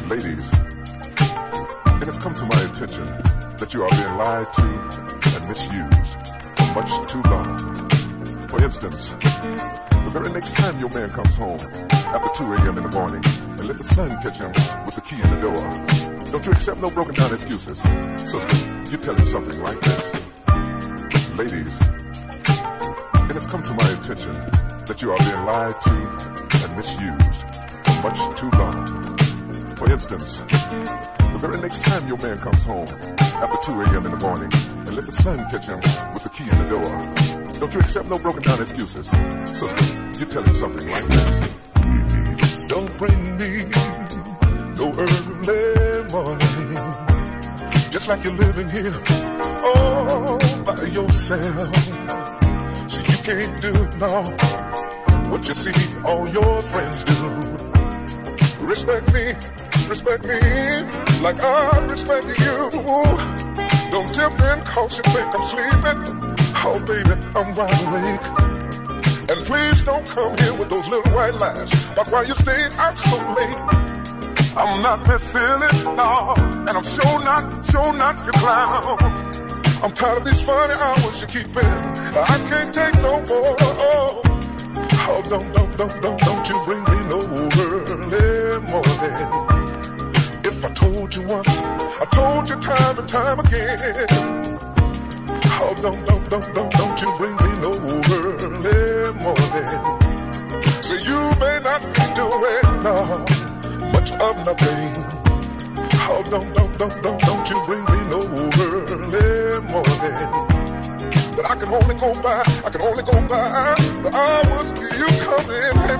Ladies, it has come to my attention that you are being lied to and misused for much too long. For instance, the very next time your man comes home after 2 a.m. in the morning and let the sun catch him with the key in the door, don't you accept no broken down excuses. Sister, you tell him something like this. Ladies, it has come to my attention that you are being lied to and misused for much too long. For instance, the very next time your man comes home after 2 a.m. in the morning and let the sun catch him with the key in the door, don't you accept no broken down excuses. Sister, you tell him something like this. Don't bring me no early morning, just like you're living here all by yourself. So you can't do now what you see all your friends do. Respect me like I respect you. Don't tip in cause you think I'm sleeping. Oh baby, I'm wide awake. And please don't come here with those little white lies about why you stayed out so late. I'm not that silly, no, and I'm sure not your clown. I'm tired of these funny hours you keep in. I can't take no more. Oh, don't you bring me no early morning. If I told you once, I told you time and time again. Oh, don't you bring me no early morning. So you may not be doing much of nothing. Oh, don't you bring me no early morning. But I can only go by the hours you come in. Hey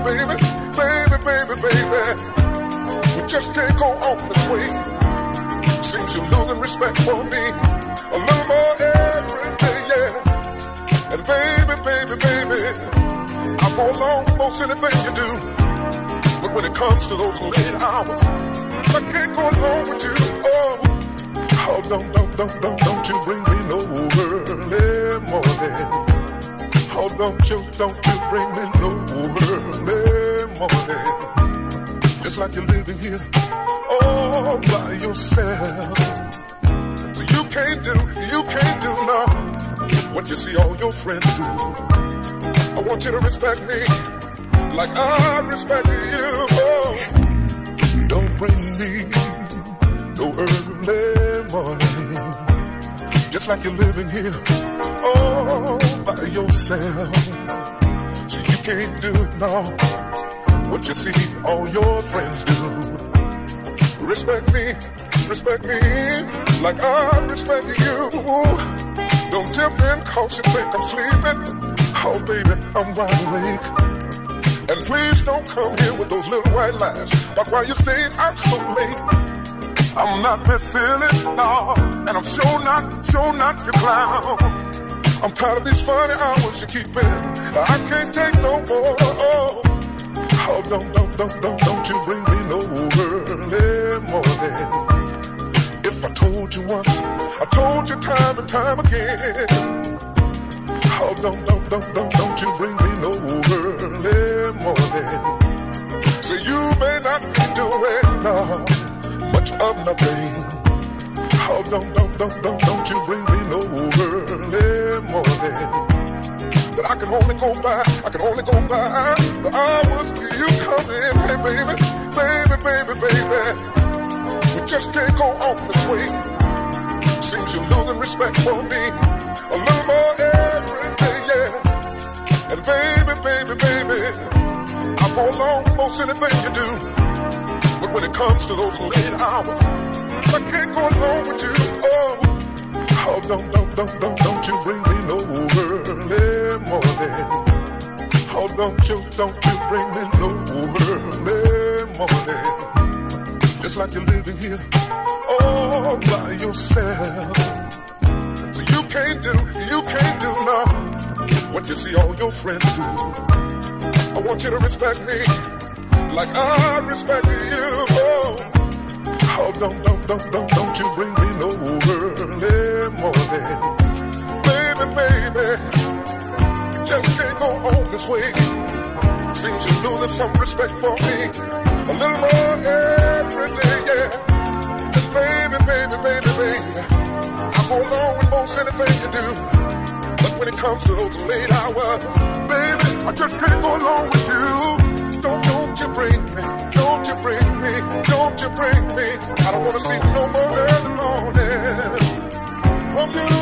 baby, we just can't go on this way. Seems you're losing respect for me a little more every day, yeah. And baby, I go along with most anything you do. But when it comes to those late hours, I can't go along with you. Oh, don't you bring me no early morning. Oh, don't you bring me no early morning. Just like you're living here all by yourself. So you can't do now what you see all your friends do. I want you to respect me like I respect you. Oh, don't bring me no early morning. Just like you're living here all by yourself. So you can't do now what you see all your friends do. Respect me like I respect you. Don't tip in cause you think I'm sleeping. Oh baby, I'm wide awake. And please don't come here with those little white lies about why you stayed out so late. I'm not that silly, no, and I'm sure not your clown. I'm tired of these funny hours you keep in. I can't take no more. Oh, don't you bring me no early morning. If I told you once, I told you time and time again. Oh, don't you bring me no early morning. So you may not be doing much of nothing. Oh, don't you bring me no early morning. But I can only go by the hours you come in. Hey baby, we just can't go on this way. Seems you're losing respect for me a little more every day, yeah. And baby, I go along with most anything you do. But when it comes to those late hours, I can't go along with you. Oh, don't you bring me no early morning. Oh, don't you bring me no early morning. Just like you're living here all by yourself. So you can't do now what you see all your friends do. I want you to respect me like I respect you. Oh, don't you bring me no early morning. Baby, just can't go on this way. Seems you're losing some respect for me a little more every day, yeah. anything you do. But when it comes to those late hours, baby, I just can't go along with you. Don't you bring me, don't you bring me, don't you bring me. I don't want to see no more early morning from you.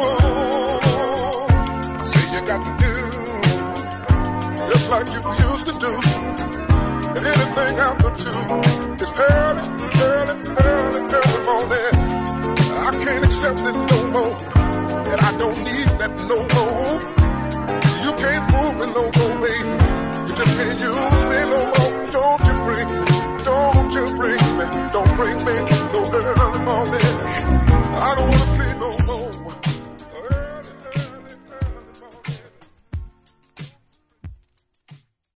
See, you got to do just like you used to do. And anything after two is early morning. I can't accept it no more, and I don't need that no more. You can't fool me no more, baby. You just can't use